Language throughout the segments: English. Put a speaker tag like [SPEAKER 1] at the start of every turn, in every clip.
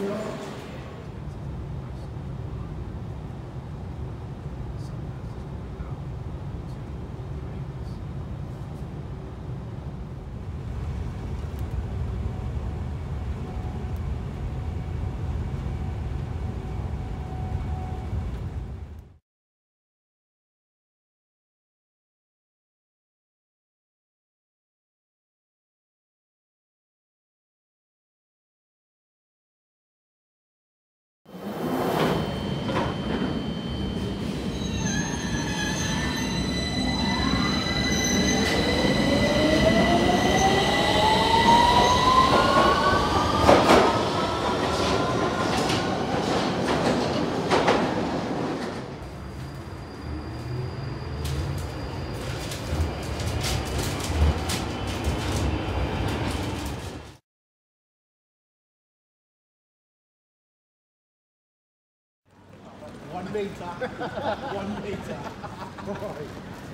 [SPEAKER 1] 1 metre. 1 metre. Right.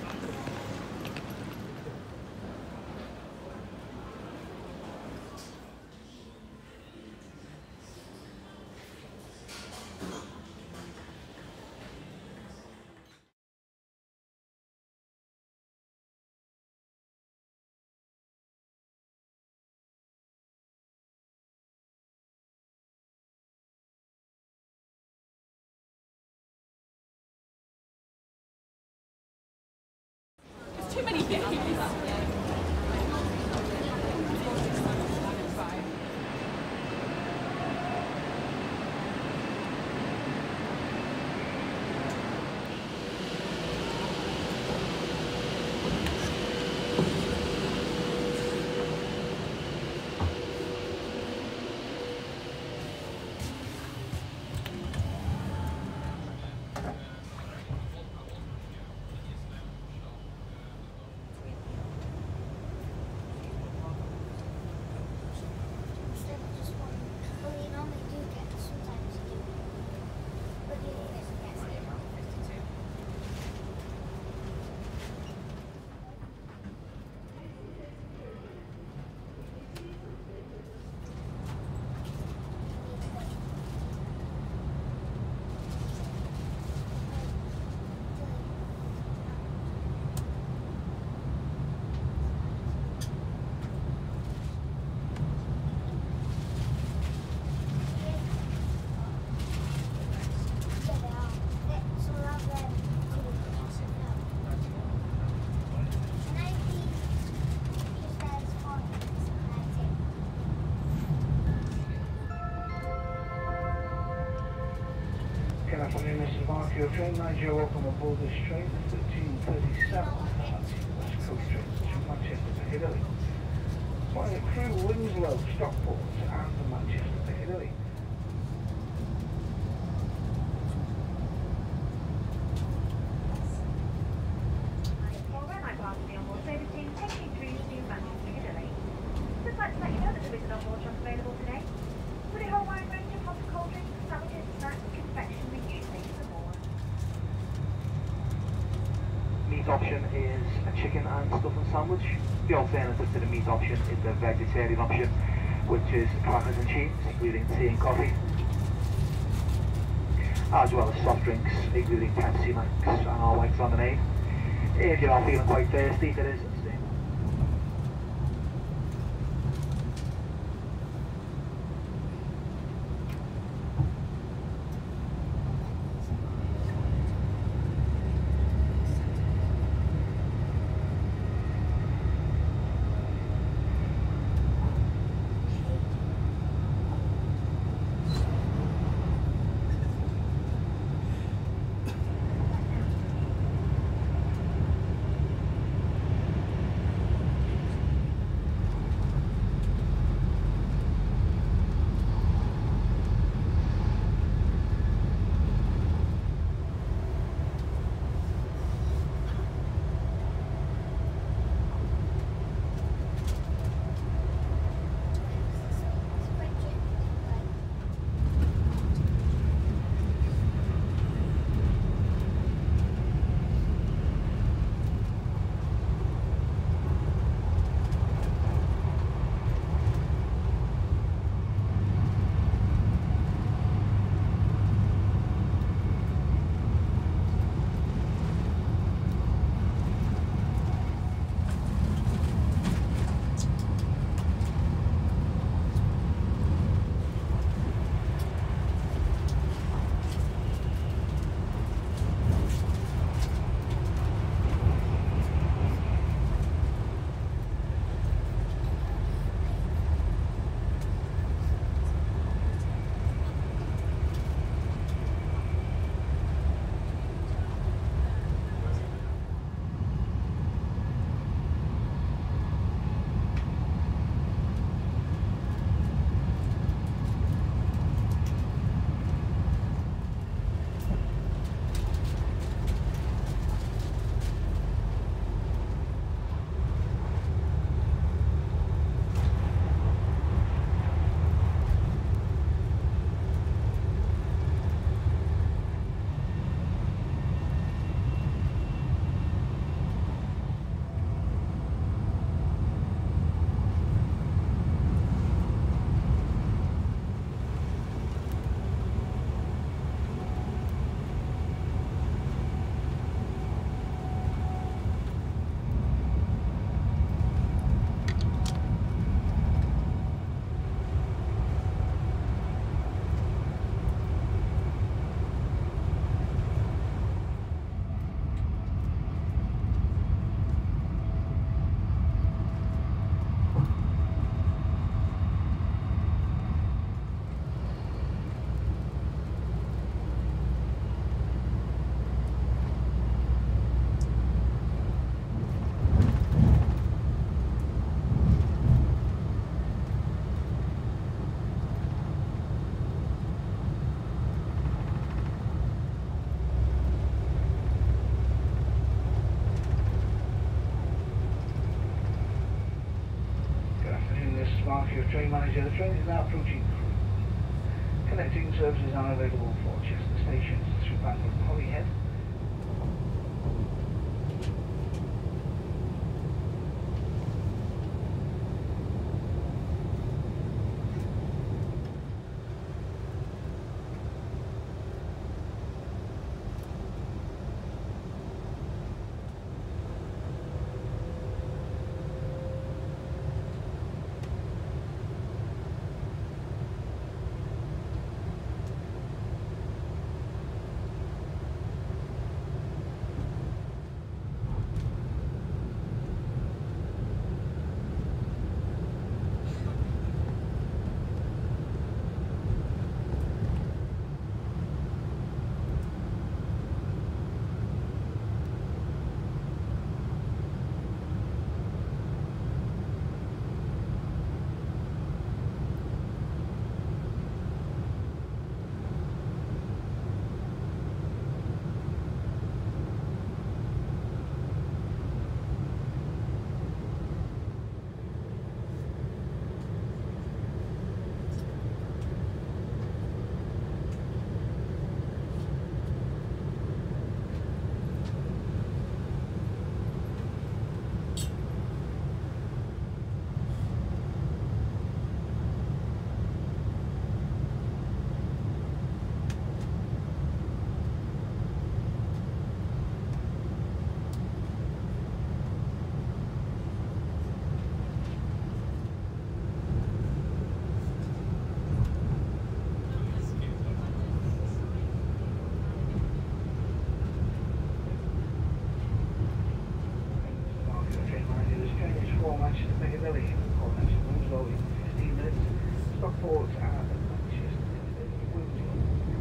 [SPEAKER 2] Too many babies.
[SPEAKER 3] Good afternoon, Mr. Barker. Your train manager, welcome aboard this train. 1337 West Coast train to Manchester Piccadilly. Flying through Winslow, Stockport and Manchester Piccadilly.
[SPEAKER 4] Just like to let you know that there is an onboard shop available today. With a whole wide range of hot and cold drinks, sandwiches, snacks, confectionery, newspapers and more.
[SPEAKER 5] Meat option is a chicken and stuffing sandwich. The alternative to the meat option is the vegetarian option, which is crackers and cheese, including tea and coffee, as well as soft drinks, including Pepsi Max and our white lemonade. If you are feeling quite thirsty, there is
[SPEAKER 3] Mark, your train manager. The train is now approaching Crewe. Connecting services are available for Chester Station through Bangor and Holyhead. Stockport and Manchester Winslow.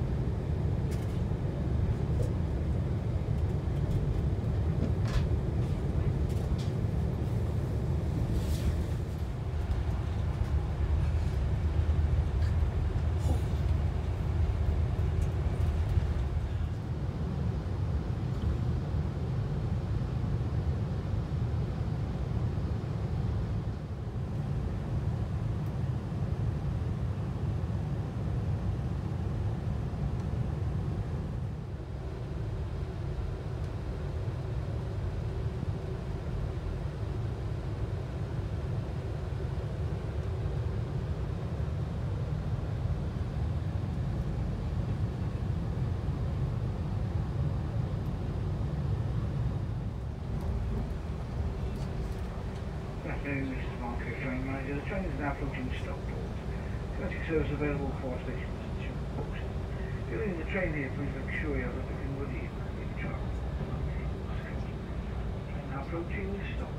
[SPEAKER 3] This is Mark, your train manager. The train is now approaching Stockport. Connecting service available for stations and two posts. If you're leaving the train here, please make sure you have everything with you. Train now approaching Stockport.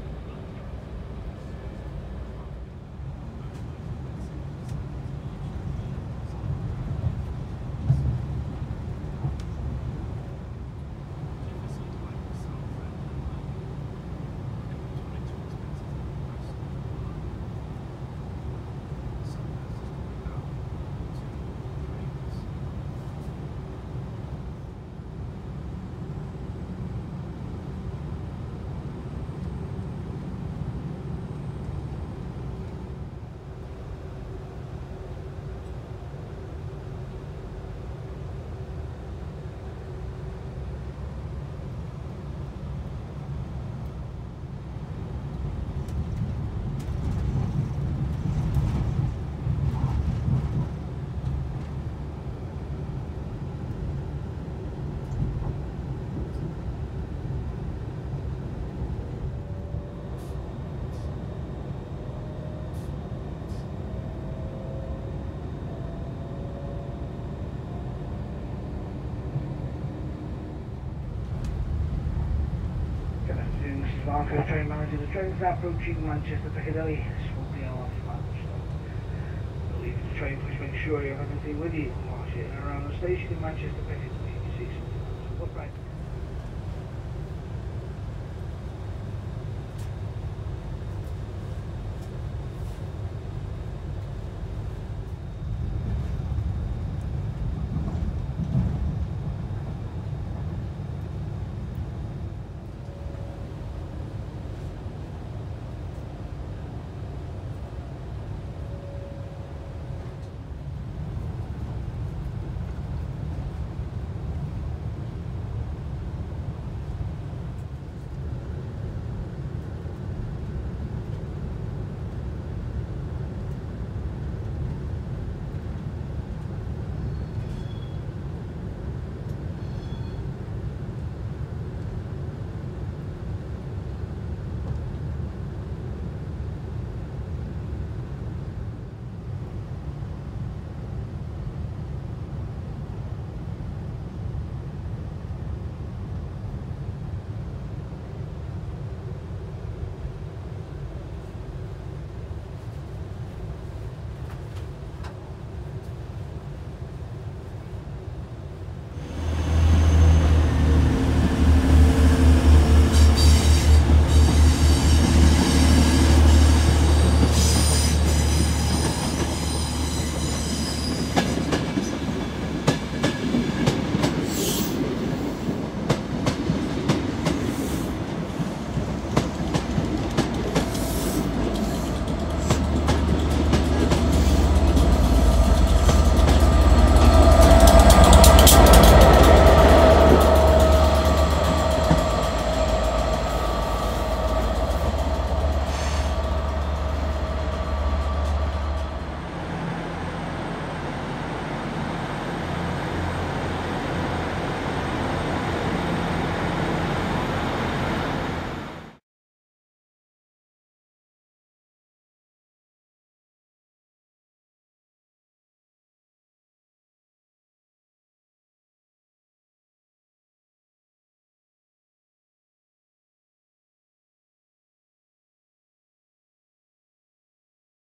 [SPEAKER 3] Marco, train manager. The train is now approaching Manchester Piccadilly. This will be our final stop. Leaving the train, please make sure you have everything with you whilst you're around the station in Manchester Piccadilly. You see some right.